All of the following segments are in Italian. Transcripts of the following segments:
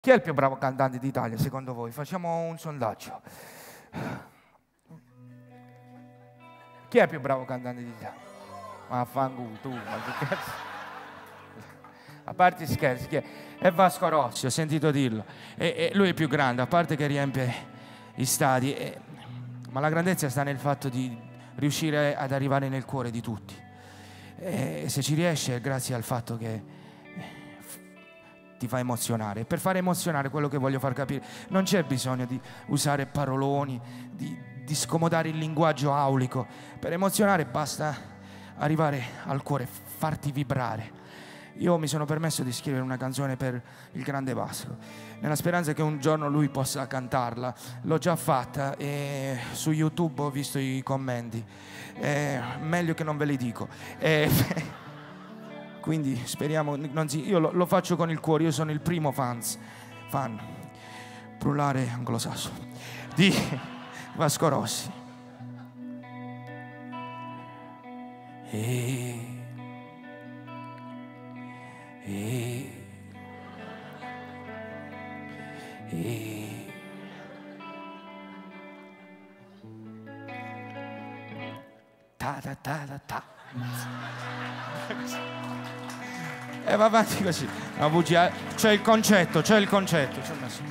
Chi è il più bravo cantante d'Italia secondo voi? Facciamo un sondaggio. Chi è il più bravo cantante d'Italia? Ma fanculo tu, ma che cazzo? A parte scherzi, chi è? È Vasco Rossi, ho sentito dirlo. E lui è il più grande, a parte che riempie i stadi. Ma la grandezza sta nel fatto di riuscire ad arrivare nel cuore di tutti. E se ci riesce è grazie al fatto che ti fa emozionare. Per fare emozionare, quello che voglio far capire, non c'è bisogno di usare paroloni, di scomodare il linguaggio aulico. Per emozionare basta arrivare al cuore, farti vibrare. Io mi sono permesso di scrivere una canzone per il grande Vasco, nella speranza che un giorno lui possa cantarla. L'ho già fatta e su YouTube ho visto i commenti. Meglio che non ve li dico. Quindi speriamo, io lo faccio con il cuore, io sono il primo fan plurale anglosassone di Vasco Rossi. Ta ta ta ta ta. E va avanti così. Una bugia. C'è il concetto, c'è il concetto. C'è messo.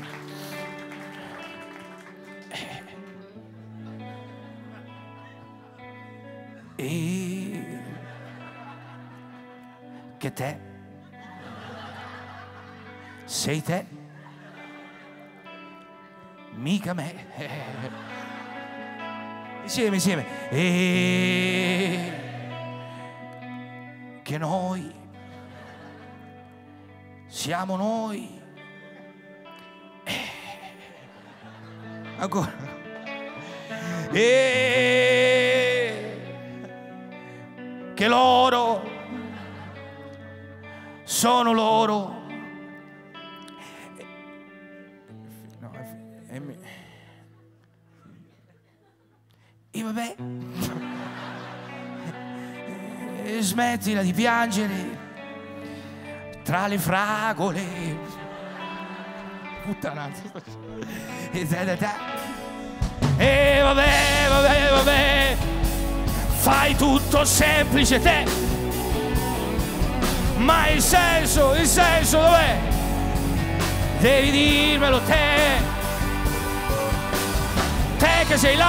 Che te sei te, mica me. Insieme, insieme. Che noi siamo noi. Ancora. Che loro sono loro. No, e vabbè. Smettila di piangere tra le fragole. Puttanazzo. E vabbè. Fai tutto semplice te. Ma il senso dov'è? Devi dirmelo te. Te che sei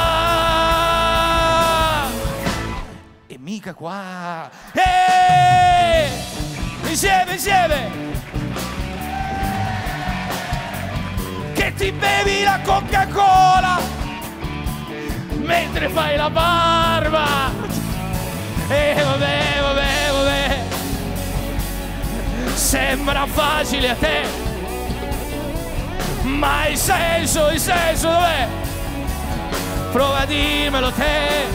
là e mica qua. Insieme. Che ti bevi la Coca-Cola mentre fai la barba. Vabbè. Sembra facile a te, ma il senso dov'è? Prova a dirmelo te.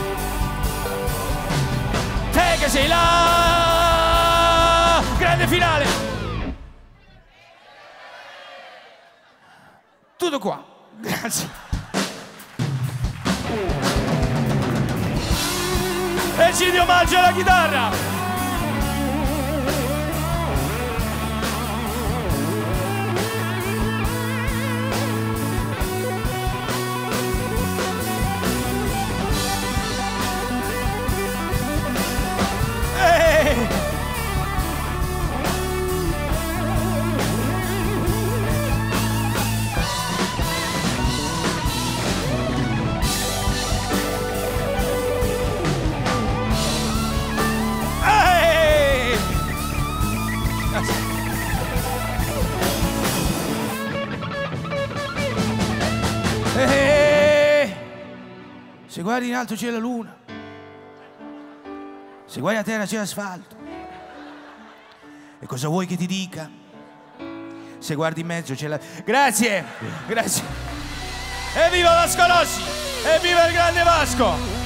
Te che sei là. Grande finale. Tutto qua. Grazie. Egidio Maggio alla chitarra. Se guardi in alto c'è la luna, se guardi a terra c'è l'asfalto. E cosa vuoi che ti dica? Se guardi in mezzo c'è la... Grazie! Evviva Vasco Rossi! Evviva il grande Vasco!